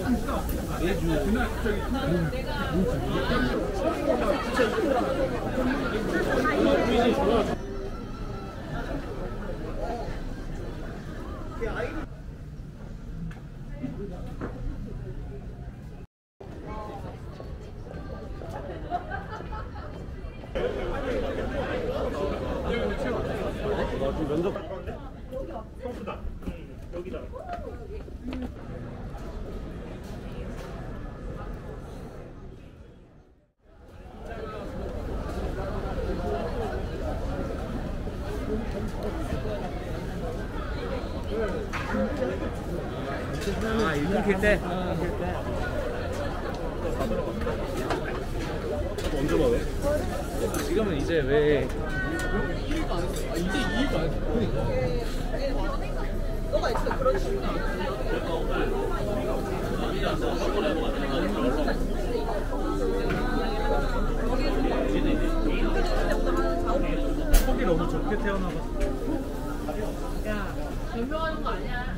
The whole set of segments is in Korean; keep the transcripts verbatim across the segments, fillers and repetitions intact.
면접 소스다. 여기다. 아, 일으킬 때? 언제 먹어요? 지금은 이제 왜 아, 이제 이해가 안 돼. 그러니까. 너가 있어 그런 식으로. 속이 너무 좋게 태어나서. 야, 변명하는 거 아니야.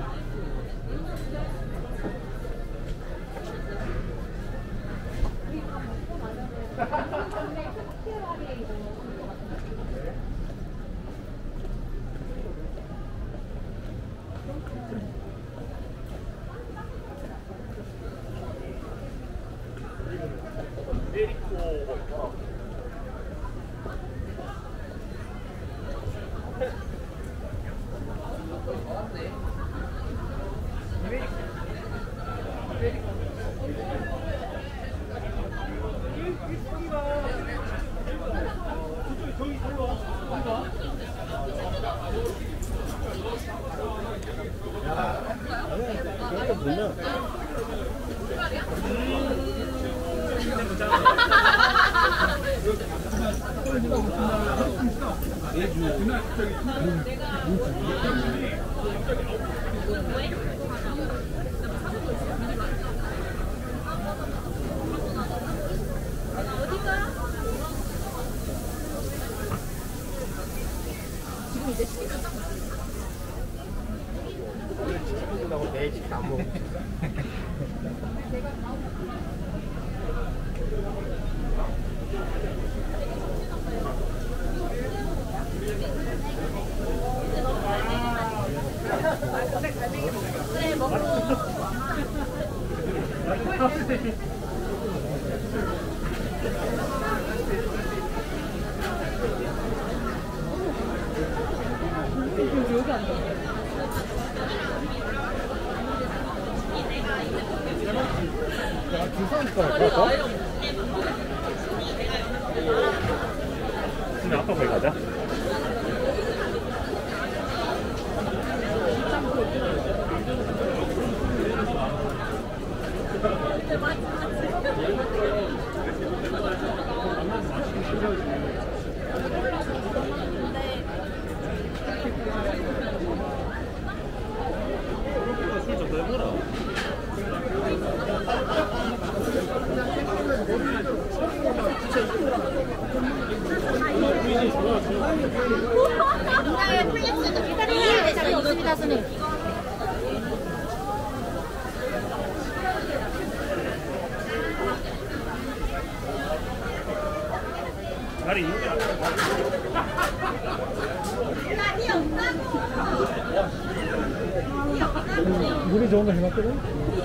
내일 치킨 안 먹어. 그래 먹어. 여기 안 돼. 야, 주사니까 갈까? 근데 아빠 거기 가자. 술좀 더 해보라. 누나의 플렉스도 기다려야 잘 있습니다, 선생님. 다리 이렇게 안 물이 좋은 거 해놨거든?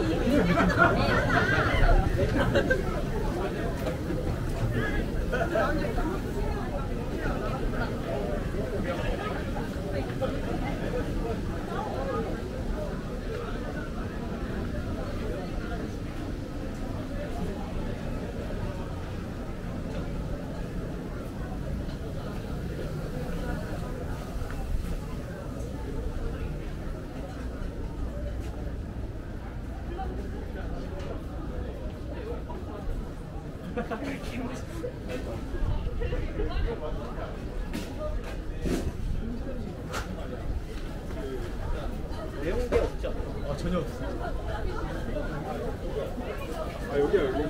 내용 게 없지 않나? 아, 전혀 없어. 아, 여기야, 여기.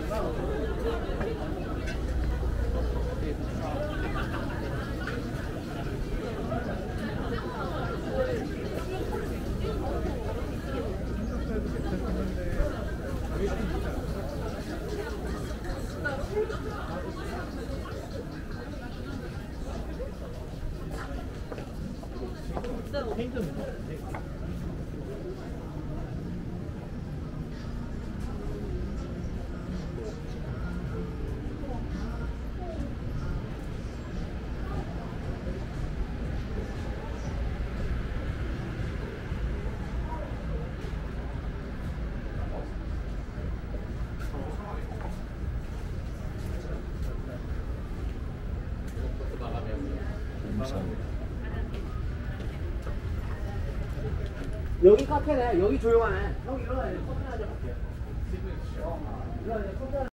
여기 카페네. 여기 조용하네. 형 일어나야 돼. 커피 한잔 할게요. 어, 일어나야 돼. 커피 한잔.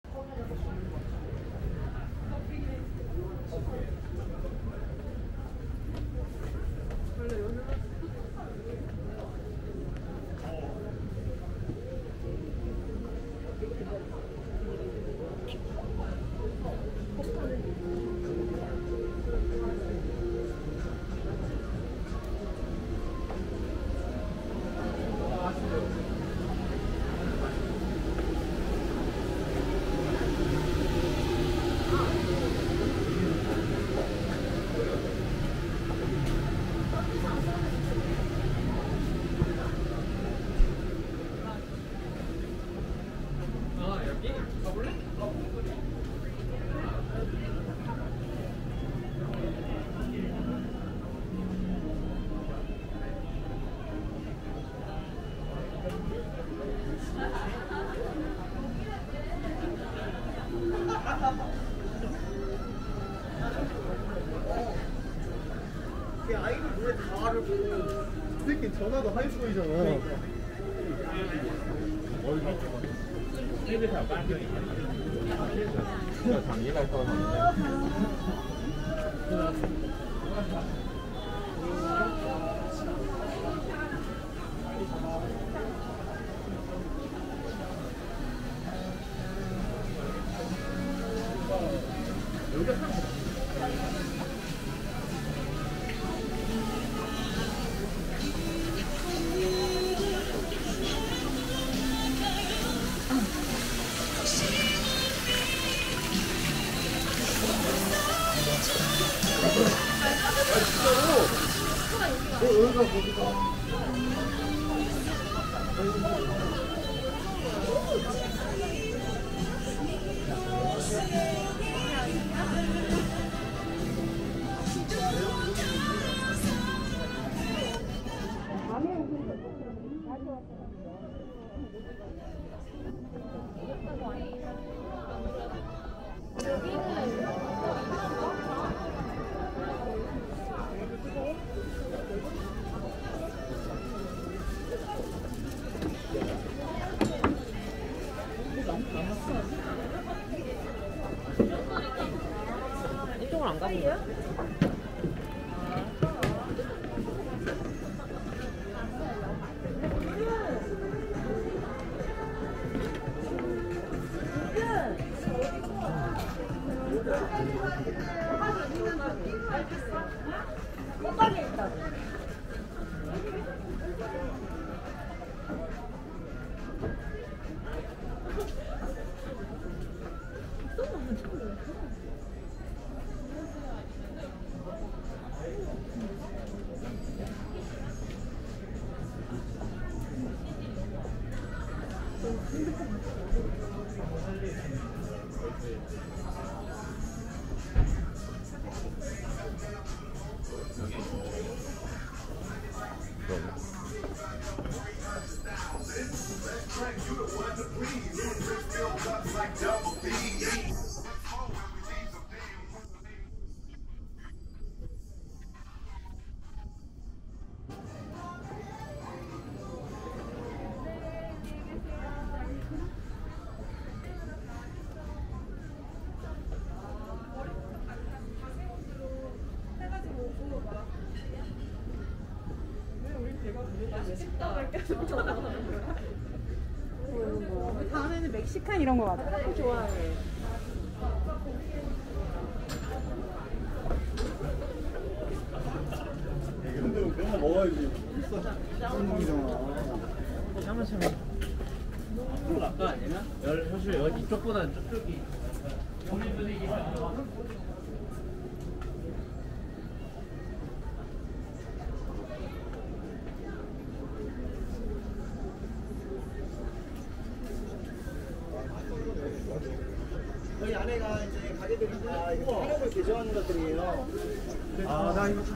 아이들 노래 다 알고 그 새끼 전화도 하이스쿨이잖아. 여기가 거기가. 이쪽은 안 가본 거야? 다음에는 멕시칸 이런 거 같아. 좋아해. 근데 그런 거 먹어야지. 쌍둥이잖아. 참아 참아. 좀 아까 아니나? 열 사실 여기 이쪽보다는 저쪽이. 아, 이거 한옥을 개조하는 것들이에요. 아, 나 이거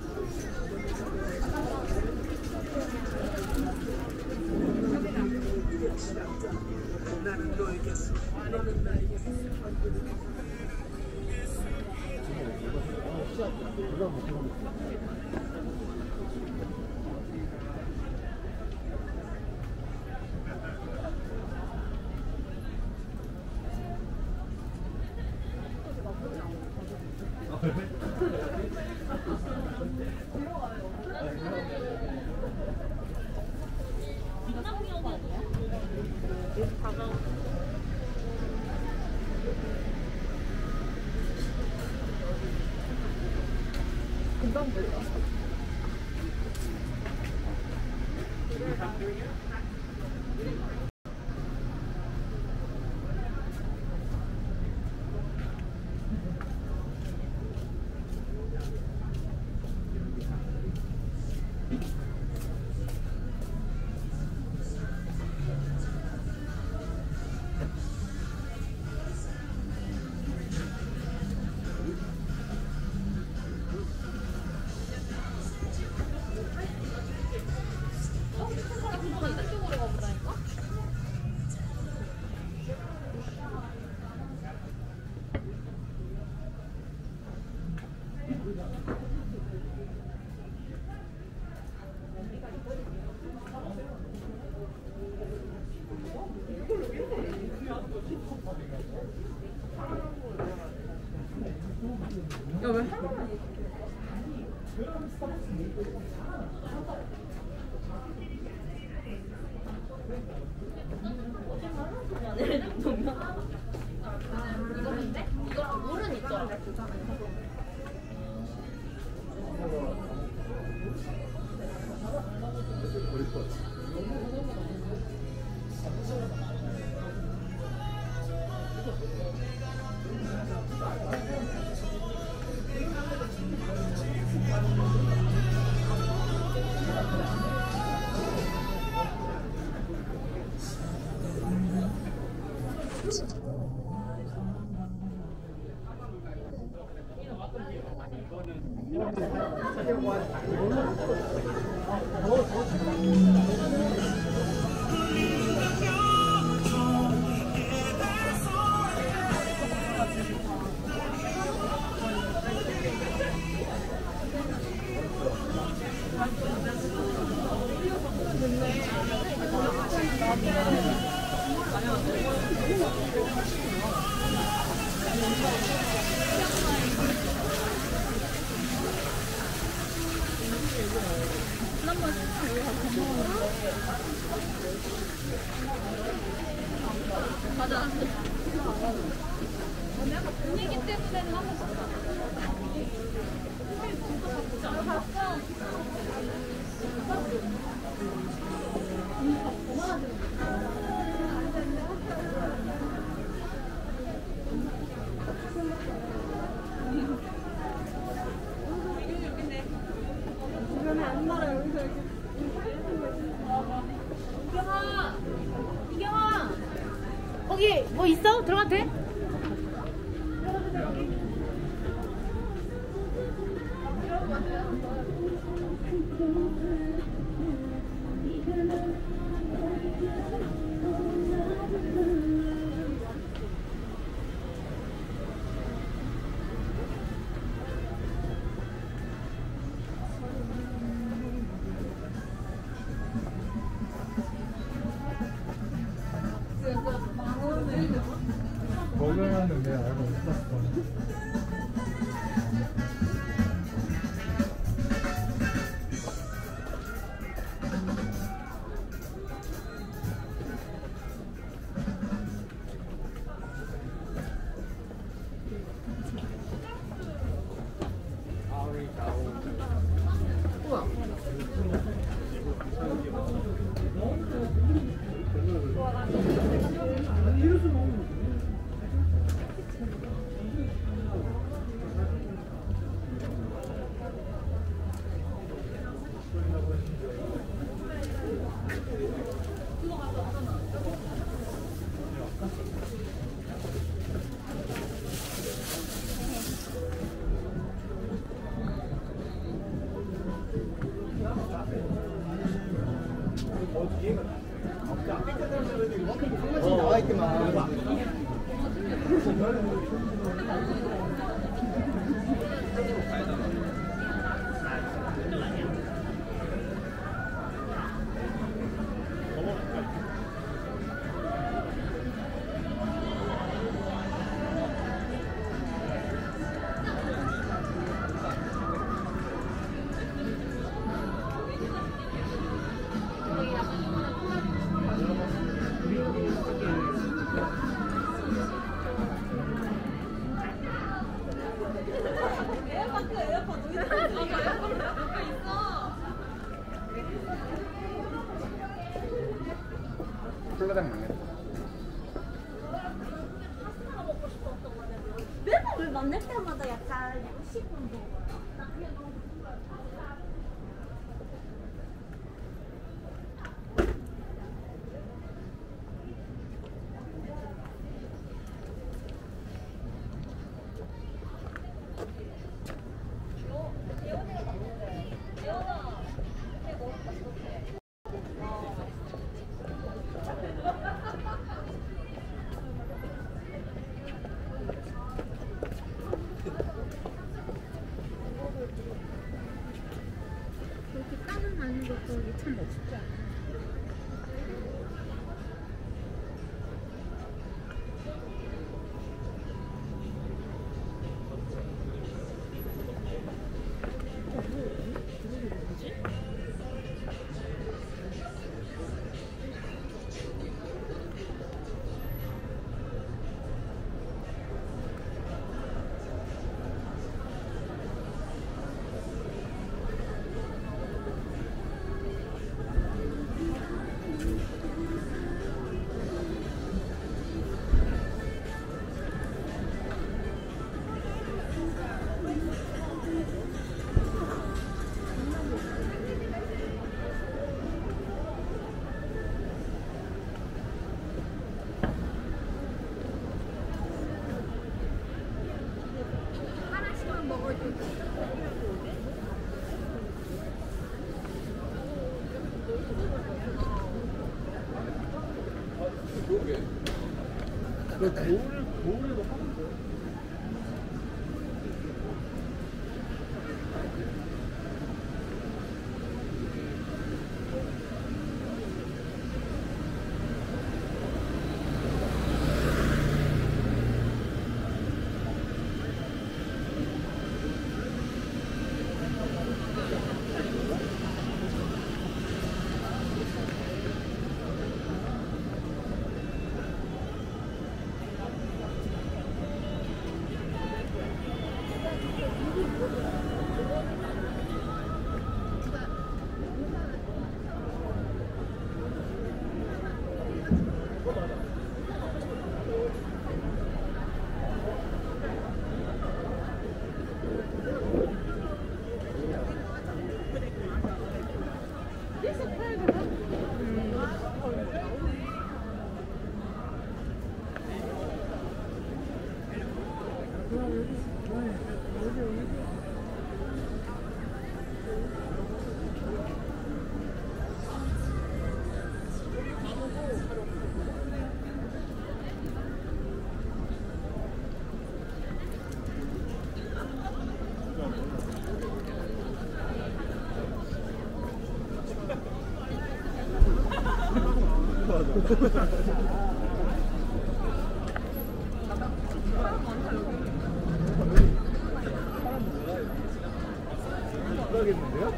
야, 왜? 이거인데? 이거랑 물은 있더라. 맞아. 분위기 때문에는 한번 봤다. 주변에 안 말아 여기서 이렇게. 이경아! 이경아! 거기 뭐 있어? 들어가도 돼? 먹으려는 내 알고 있었어. 상반신 나와 있구만. 콜라당 망했어. 매번 왜 만날 때마다 약간 양식은 먹어요. 나 그냥 너무 그렇게 땀은 나는 것도 이게 참 멋있지 않아? 하나씩만 먹어도 너 겨울을 겨울에도 하는데. 그러겠는데요?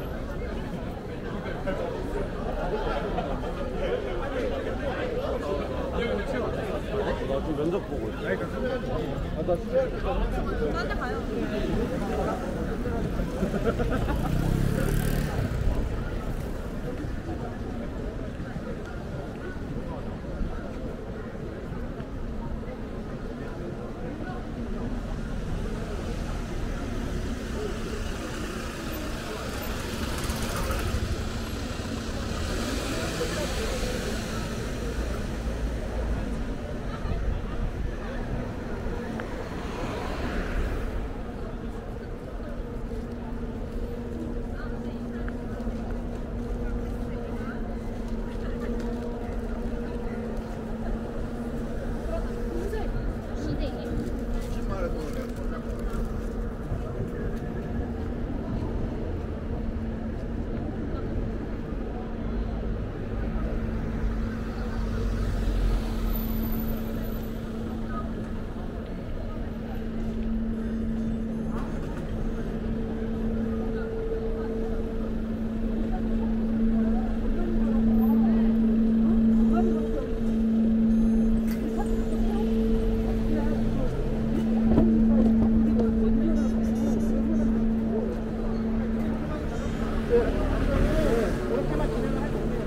나 지금 면접 보고 있어. 아니, 그러니까 아, 나 수고할 딴데 가요. 그렇게만 진행을 할 겁니다.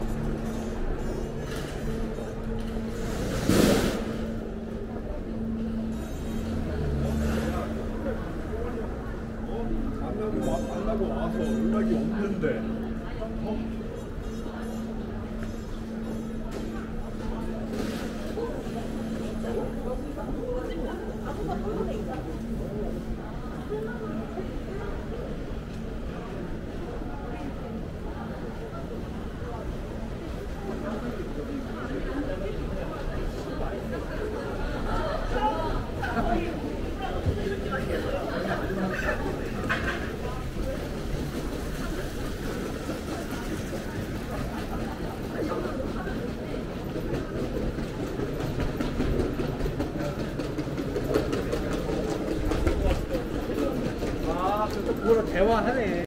만나고 와서 연락이 없는데. 어? 그거로 대화하네.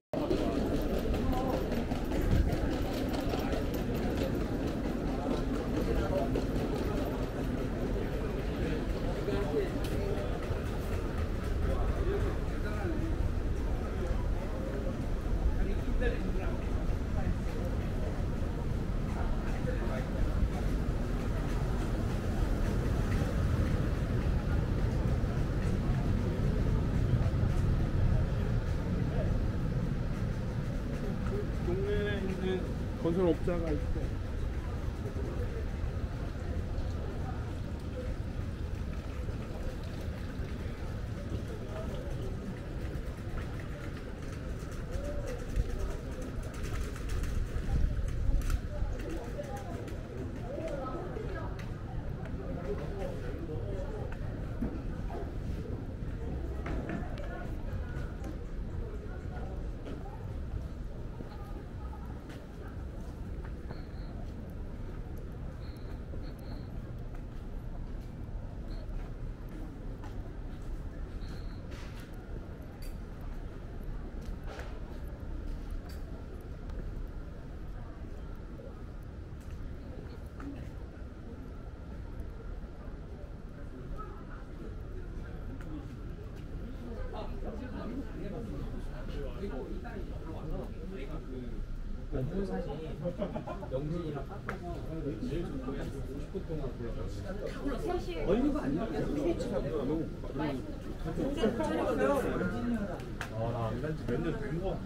동네에 있는 건설업자가 있고. 영준 사진 영준이랑 깎아서 제일 좋고 한 오십 분 동안 골랐거든요. 얼린 거 아니야? 너무 아, 나 안 지 몇 년 된 거 같아.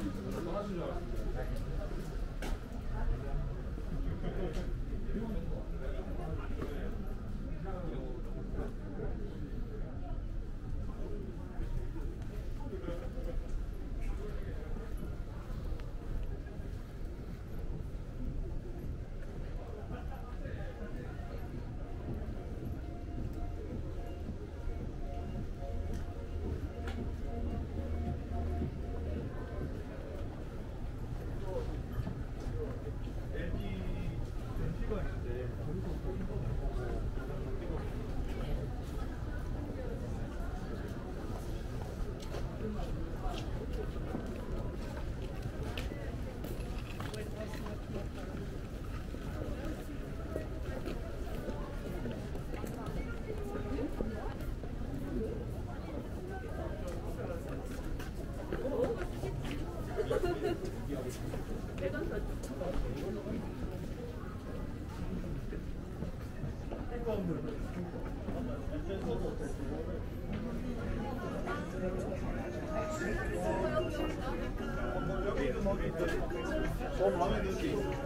더 마음에 드는 게 있어.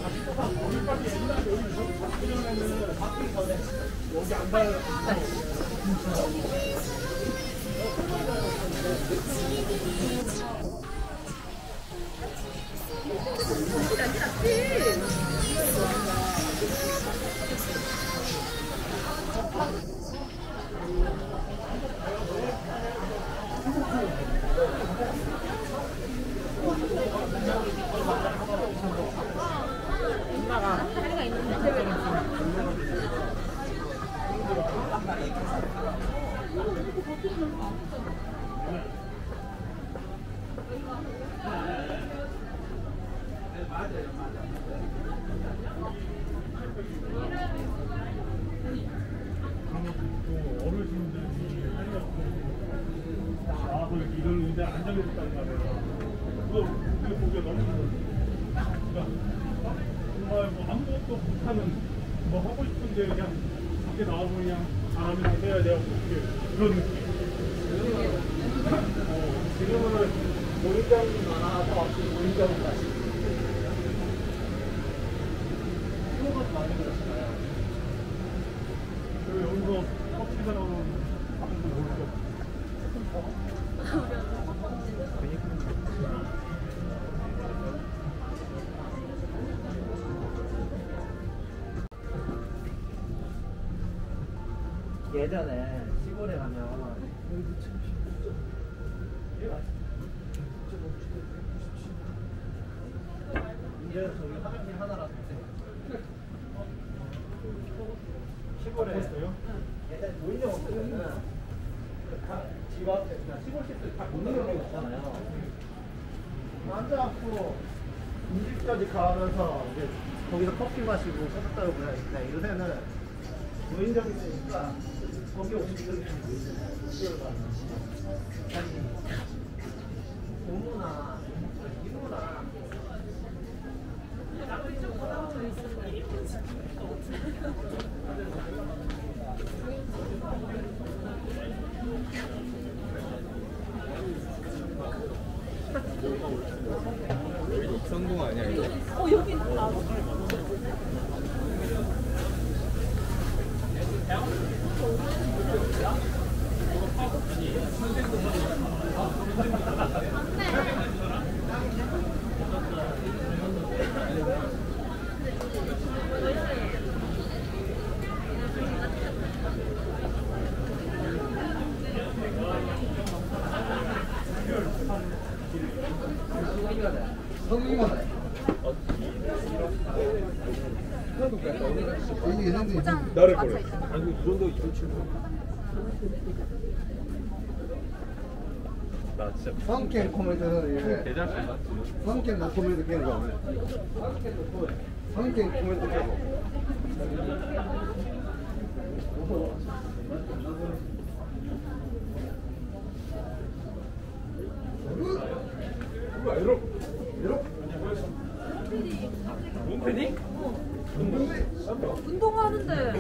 여기 안 봐요. 예전에 시골에 가면 이제 저기 화장실 하나라서 시골에 예전에 노인정 없으면은 집 앞에 그냥 시골 집들 다 공동으로 있잖아요. 앉아갖고 음식까지 가면서 이제 거기서 커피 마시고 소주 따고 그냥 요새는 노인정이 있으니까 거기 오시는 고무나 이루나 익선동 아니야 이거? 어 여기 아 나를 거래. 아니 이 정도 이천 칠백. 나 진짜 성캠 코멘트는 대장 씨 성캠 나 코멘트 깨는 거 없네. 성캠 코멘트 깨고. 이러 이러 패딩? 운동하는데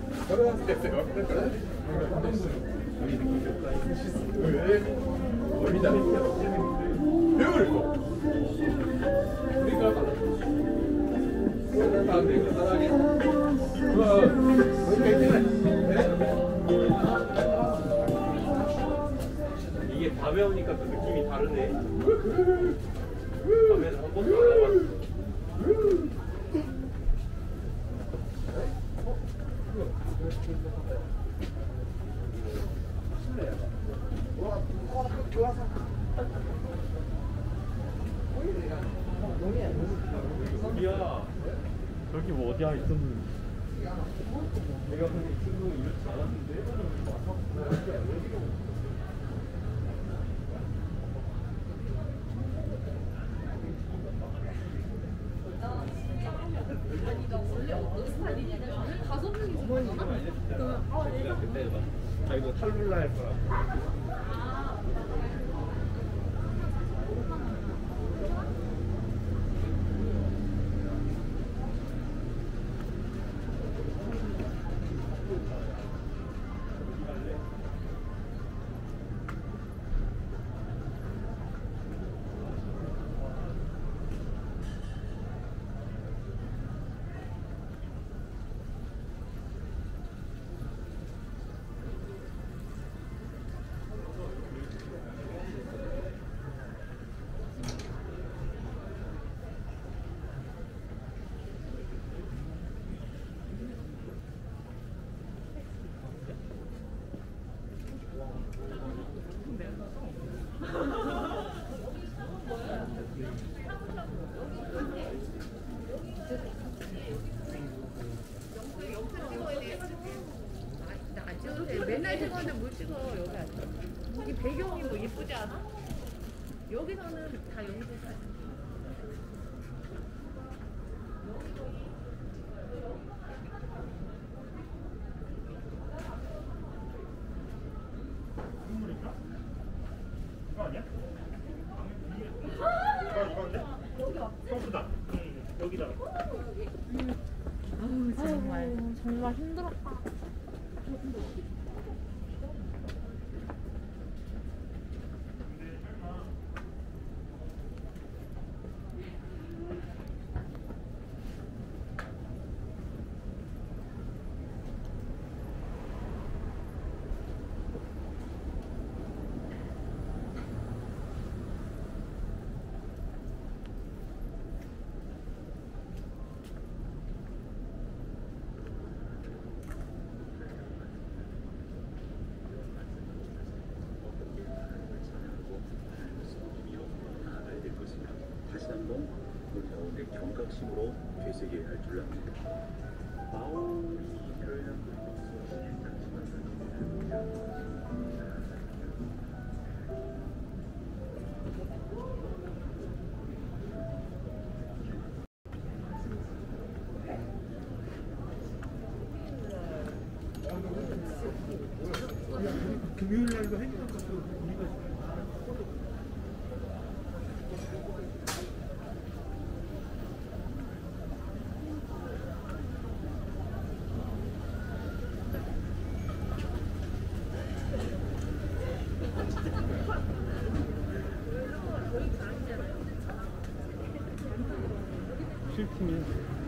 왜? 어디다? 배우를 거. 우리가 안 돼. 사랑해. 이게 밤에 오니까 또 느낌이 다르네. 밤에는 한 번도 안 와봤어. 야, 저기 뭐 어디야 있었는데. 내가 근데 친구 이렇지 않았는데. 다섯 명이 좋아하니까 그러면 아 내가 그때 막 자기도 탈룰라 할 거라고. 그래서 여기 앉아. 여기 배경이 뭐 예쁘지 않아? 여기서는 다 연습 사진. 선물인가? 이거 아니야? 이거 이건데? 소스다. 응, 여기다. 아우 정말 정말 힘들었다. 다시 한번 놀라움의 경각심으로 되새겨야 할 줄 압니다. 마오리 금요일 날도 행사가 우리가 실팀이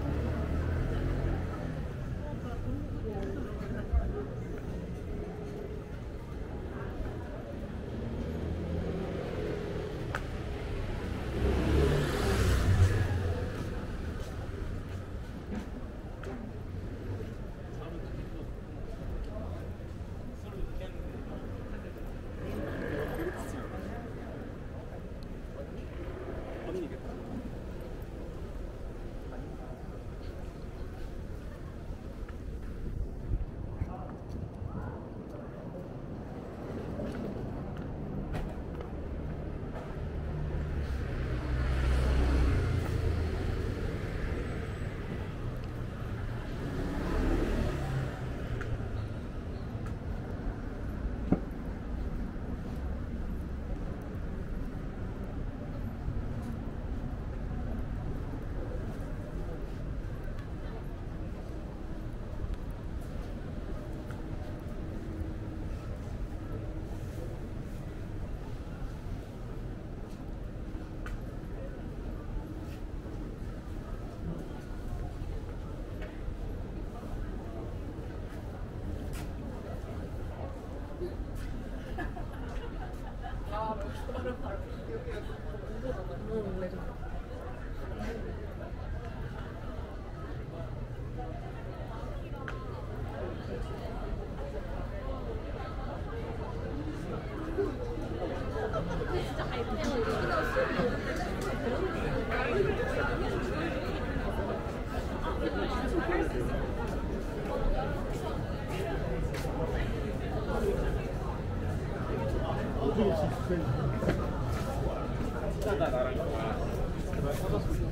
진짜다 나랑 제발 꺼졌으면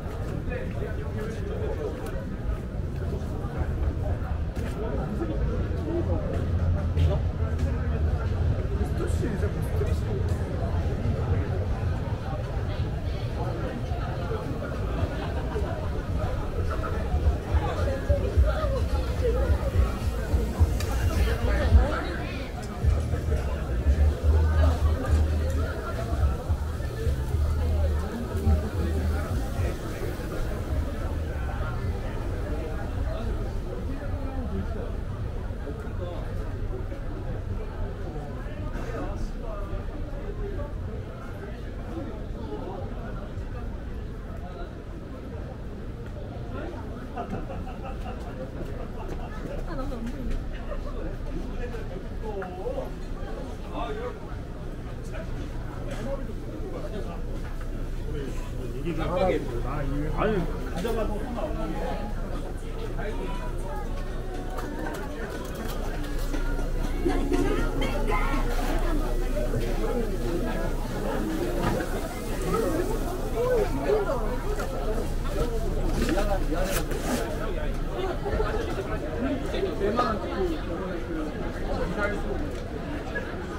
얘기 좀 하라고. 나 이외에 아니 가져가서 상관없는 게 나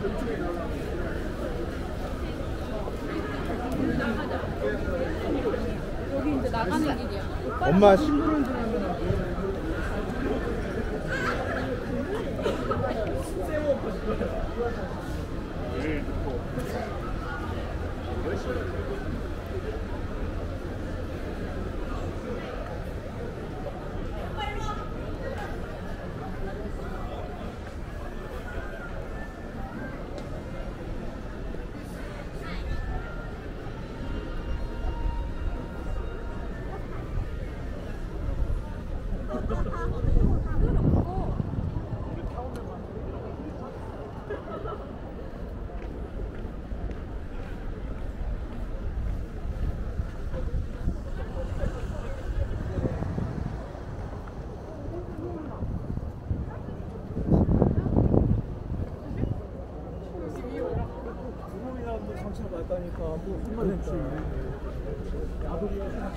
여기 이제 나가는 길이야. 엄마 신부름 좀 하면 상처받다니까 뭐 혼나겠지. 야동이야.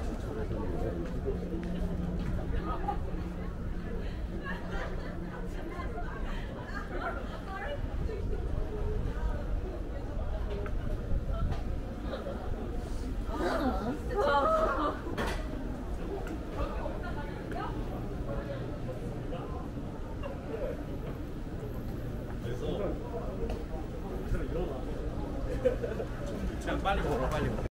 그냥 빨리 먹어, 빨리 먹어.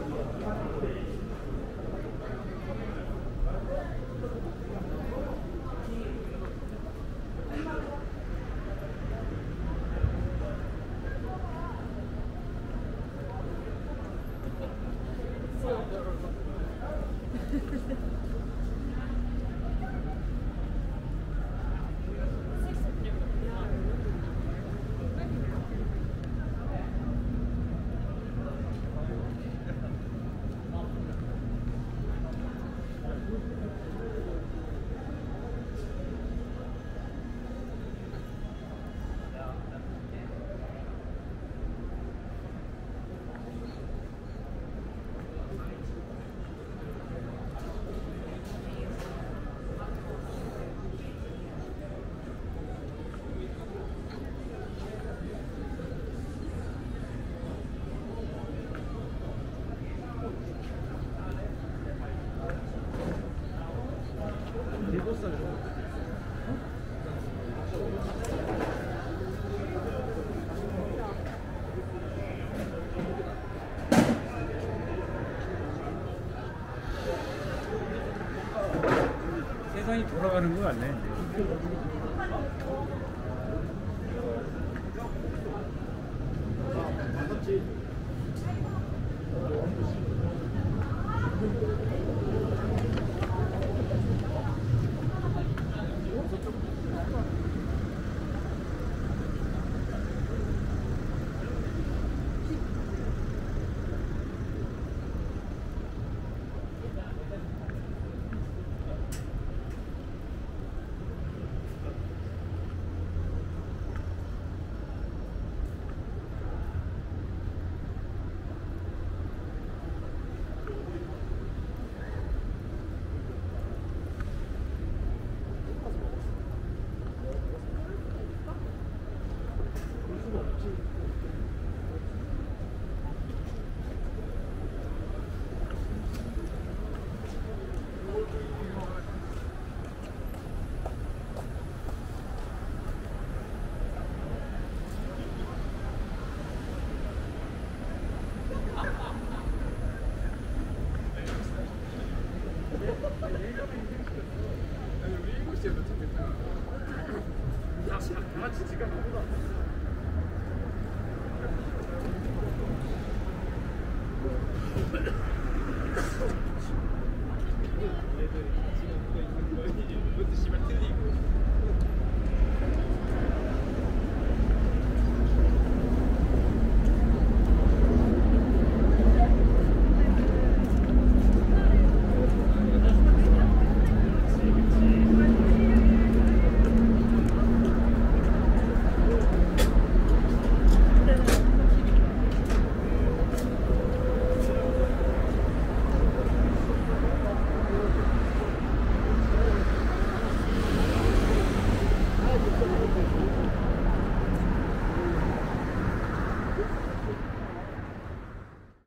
세상이 돌아가는 거 같네. 볼 수가 없지.